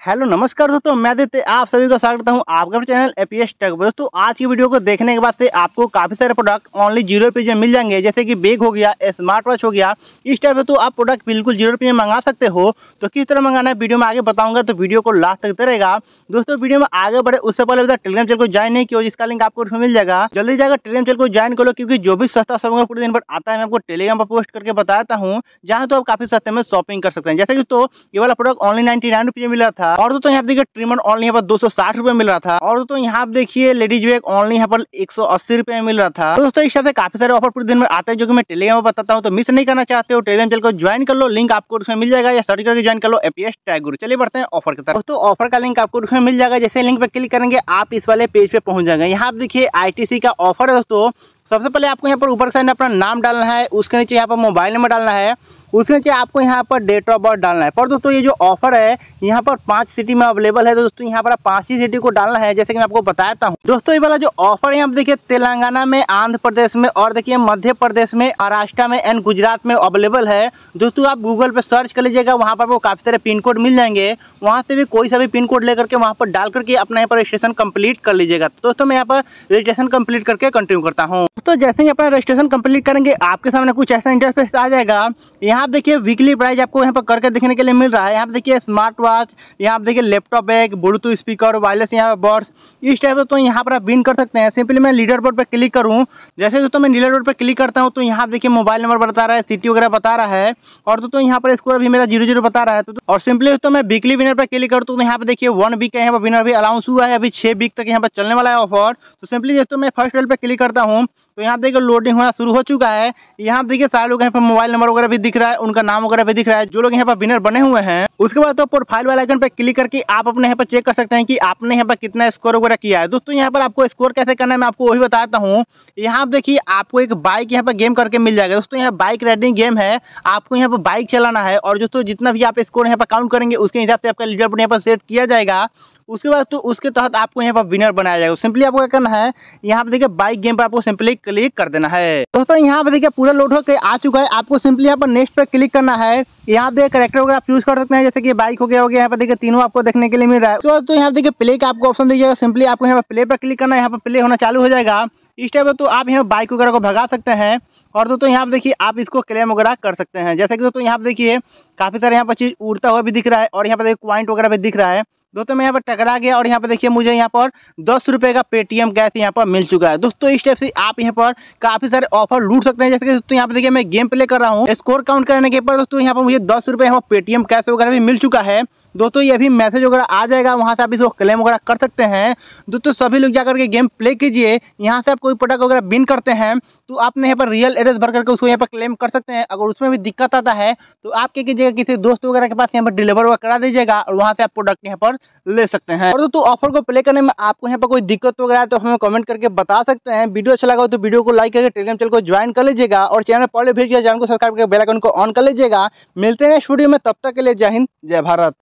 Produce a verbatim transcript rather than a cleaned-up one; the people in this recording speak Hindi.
हेलो नमस्कार दोस्तों, मैं आदित्य आप सभी का स्वागत करता हूं आपका अपने चैनल एपीएस टेक। दोस्तों आज की वीडियो को देखने के बाद से आपको काफ़ी सारे प्रोडक्ट ओनली जीरो रुपये में मिल जाएंगे, जैसे कि बैग हो गया, स्मार्ट वॉच हो गया। इस टाइप से तो आप प्रोडक्ट बिल्कुल जीरो रुपये में मंगा सकते हो। तो किस तरह मंगाना है वीडियो में आगे बताऊंगा, तो वीडियो को लास्ट तक रहेगा। दोस्तों वीडियो में आगे बढ़े उससे पहले बता टेलीग्राम चैनल को ज्वाइन नहीं किया, जिसका लिंक आपको उसमें मिल जाएगा। जल्दी जाकर टेलीग्राम चैनल को ज्वाइन करो, क्योंकि जो भी सस्ता शॉपिंग पूरे दिन पर आता है मैं आपको टेलीग्राम पर पोस्ट करके बताता हूँ, जहाँ तो आप काफी सस्ते में शॉपिंग कर सकते हैं। जैसे कि तो ये वाला प्रोडक्ट ओनली नाइनटी नाइन रुपये मिल रहा था, और दोस्तों यहाँ देखिए ट्रिमर ऑनली यहाँ पर दो सौ साठ रुपए मिल रहा था, और दोस्तों यहाँ आप देखिए लेडीज बैग ऑनली यहाँ पर एक सौ अस्सी रुपए में मिल रहा था। तो दोस्तों इस हिसाब से काफी सारे ऑफर पूरे दिन में आते हैं, जो कि मैं टेलीग्राम में बताता हूँ। तो मिस नहीं करना चाहते हो टेलीग्राम चैनल को ज्वाइन कर लो, लिंक आपको उसमें मिल जाएगा, या सर्च करके ज्वाइन कर लो एपीएस टेक गुरु। चलिए बढ़ते हैं ऑफर की तरफ। दोस्तों ऑफर का लिंक आपको उसमें मिल जाएगा, जैसे लिंक पे क्लिक करेंगे आप इस वाले पेज पे पहुंच जाएंगे। यहाँ आप देखिए आईटीसी का ऑफर है। दोस्तों सबसे पहले आपको यहाँ पर ऊपर साइड अपना नाम डालना है, उसके नीचे यहाँ पर मोबाइल नंबर डालना है, उसके नीचे आपको यहाँ पर डेट ऑफ बर्थ डालना है। पर दोस्तों ये जो ऑफर है यहाँ पर पांच सिटी में अवेलेबल है, तो दोस्तों यहाँ पर पांच ही सिटी को डालना है, जैसे कि मैं आपको बताता हूँ। दोस्तों ये वाला जो ऑफर है आप देखिए तेलंगाना में, आंध्र प्रदेश में, और देखिए मध्य प्रदेश में, महाराष्ट्र में एंड गुजरात में अवेलेबल है। दोस्तों आप गूगल पे सर्च कर लीजिएगा, वहाँ पर वो काफी सारे पिन कोड मिल जाएंगे। वहाँ से भी कोई सा भी पिन कोड लेकर के वहाँ पर डाल करके अपना यहाँ पर रजिस्ट्रेशन कंप्लीट कर लीजिएगा। तो दोस्तों मैं यहाँ पर रजिस्ट्रेशन कंप्लीट करके कंटिन्यू करता हूँ। तो जैसे ही अपना रजिस्ट्रेशन कंप्लीट करेंगे आपके सामने कुछ ऐसा इंटरफेस आ जाएगा। यहाँ आप देखिए वीकली प्राइस आपको यहाँ पर करके देखने के लिए मिल रहा है। यहाँ पे देखिए स्मार्ट वॉच, यहाँ आप देखिए laptop bag, bluetooth speaker, wireless यहाँ बर्ड्स, इस टाइप से तो यहाँ पर आप विन कर सकते हैं। सिंपली मैं लीडर बोर्ड पर क्लिक करूँ, जैसे दोस्तों मैं लीडर बोर्ड पर क्लिक करता हूँ तो यहाँ देखिए मोबाइल नंबर बता रहा है, सिटी वगैरह बता रहा है, और दोस्तों यहाँ पर स्कोर अभी मेरा जीरो जीरो बता रहा है। तो और सिंपली दोस्तों मैं वीकली विनर पर क्लिक करता हूँ तो यहाँ पे देखिए वन वीक का यहाँ पर विनर भी अलाउंस हुआ है, अभी छह वीक तक यहाँ पर चलने वाला है ऑफर। तो सिंपली दोस्तों मैं फर्स्ट लेवल पर क्लिक करता हूँ तो यहाँ देखिए लोडिंग होना शुरू हो चुका है। यहाँ देखिए सारे लोग यहाँ पर मोबाइल नंबर वगैरह भी दिख रहा है, उनका नाम वगैरह भी दिख रहा है, जो लोग यहाँ पर विनर बने हुए हैं। उसके बाद तो प्रोफाइल वाले आइकन पे क्लिक करके आप अपने यहाँ पर चेक कर सकते हैं कि आपने यहाँ पर कितना स्कोर वगैरह किया है। दोस्तों यहाँ पर आपको स्कोर कैसे करना है मैं आपको वही बताता हूँ। यहाँ आप देखिए आपको एक बाइक यहाँ पर गेम करके मिल जाएगा। दोस्तों यहाँ बाइक राइडिंग गेम है, आपको यहाँ पर बाइक चलाना है, और दोस्तों जितना भी आप स्कोर यहाँ पर काउंट करेंगे उसके हिसाब से आपका लीडर बोर्ड यहाँ पर सेट किया जाएगा। उसके बाद तो उसके तहत आपको यहाँ पर विनर बनाया जाएगा। सिंपली आपको क्या करना है, यहाँ पे देखिए बाइक गेम पर आपको सिंपली क्लिक कर देना है। दोस्तों यहाँ पे देखिए पूरा लोड होकर आ चुका है, आपको सिंपली यहाँ पर नेक्स्ट पे क्लिक करना है। यहाँ देखिए कैरेक्टर वगैरह आप यूज कर सकते हैं, जैसे कि बाइक हो गया हो गया, यहाँ पर देखिए तीनों आपको देखने के लिए मिल रहा है। तो, तो यहाँ देखिए प्ले का आपको ऑप्शन दीजिएगा, सिंपली आपको यहाँ पर प्ले पर क्लिक करना है, यहाँ पर प्ले होना चालू हो जाएगा। इस टाइप तो आप यहाँ बाइक वगैरह को भगा सकते हैं, और दोस्तों यहाँ पर देखिए आप इसको क्लेम वगैरह कर सकते हैं। जैसे कि दोस्तों यहाँ पर देखिए काफी सारे यहाँ पर चीज उड़ता हुआ भी दिख रहा है, और यहाँ पर देखिए पॉइंट वगैरह भी दिख रहा है। दोस्तों मैं यहाँ पर टकरा गया, और यहाँ पर देखिए मुझे यहाँ पर दस रुपए का पेटीएम कैश यहाँ पर मिल चुका है। दोस्तों इस टाइप से आप यहाँ पर काफी सारे ऑफर लूट सकते हैं। जैसे कि दोस्तों यहाँ पर देखिए मैं गेम प्ले कर रहा हूँ, स्कोर काउंट करने के बाद दोस्तों यहाँ पर मुझे दस रुपए यहाँ पेटीएम कैश वगैरह भी मिल चुका है। दोस्तों ये भी मैसेज वगैरह आ जाएगा, वहां से आप इसको क्लेम वगैरह कर सकते हैं। दोस्तों सभी लोग जाकर के गेम प्ले कीजिए, यहाँ से आप कोई प्रोडक्ट वगैरह विन करते हैं तो आपने यहाँ पर रियल एड्रेस भर करके उसको यहाँ पर क्लेम कर सकते हैं। अगर उसमें भी दिक्कत आता है तो आप क्या कीजिएगा, किसी दोस्त वगैरह के पास यहाँ पर डिलीवर वगैरह करा दीजिएगा, और वहाँ से आप प्रोडक्ट यहाँ पर ले सकते हैं। और दोस्तों ऑफर को प्ले करने में आपको यहाँ पर कोई दिक्कत वगैरह है तो हमें कमेंट करके बता सकते हैं। वीडियो अच्छा लगा तो वीडियो को लाइक करके टेलीग्राम चैनल को ज्वाइन कर लीजिएगा, और चैनल पहले भेजिए चैनल को सब्सक्राइब करके बेल आइकन को ऑन कर लीजिएगा। मिलते हैं नेक्स्ट वीडियो में, तब तक के लिए जय हिंद जय भारत।